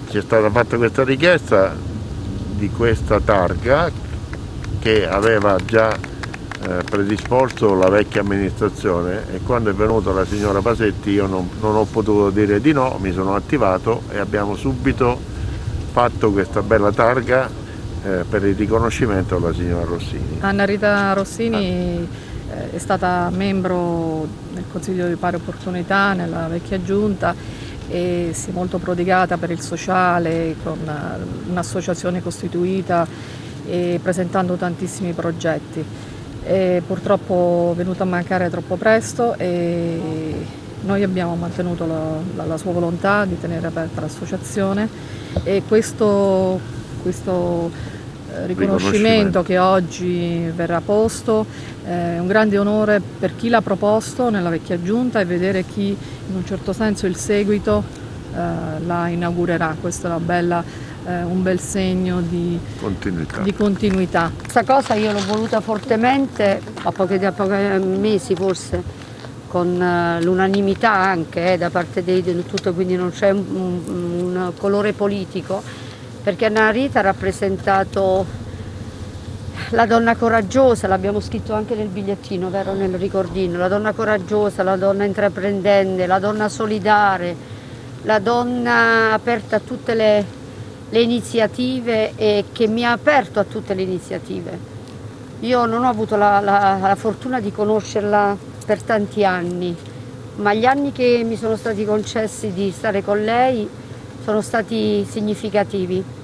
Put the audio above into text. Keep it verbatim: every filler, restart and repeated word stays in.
ci è stata fatta questa richiesta di questa targa che aveva già eh, predisposto la vecchia amministrazione, e quando è venuta la signora Pasetti io non, non ho potuto dire di no, mi sono attivato e abbiamo subito fatto questa bella targa eh, per il riconoscimento della signora Rossini. Anna Rita Rossini eh, è stata membro del Consiglio di Pari Opportunità nella vecchia giunta e si è molto prodigata per il sociale con un'associazione costituita e presentando tantissimi progetti. E purtroppo è venuta a mancare troppo presto e noi abbiamo mantenuto la, la, la sua volontà di tenere aperta l'associazione, e questo, questo eh, riconoscimento che oggi verrà posto eh, è un grande onore per chi l'ha proposto nella vecchia giunta, e vedere chi in un certo senso il seguito eh, la inaugurerà. Questo è una bella, eh, un bel segno di continuità. di continuità. Questa cosa io l'ho voluta fortemente, a pochi, a pochi mesi forse, con uh, l'unanimità anche eh, da parte di, di tutto, quindi non c'è un, un, un colore politico, perché Anna Rita ha rappresentato la donna coraggiosa, l'abbiamo scritto anche nel bigliettino, vero, nel ricordino, la donna coraggiosa, la donna intraprendente, la donna solidale, la donna aperta a tutte le, le iniziative e che mi ha aperto a tutte le iniziative. Io non ho avuto la, la, la fortuna di conoscerla per tanti anni, ma gli anni che mi sono stati concessi di stare con lei sono stati significativi.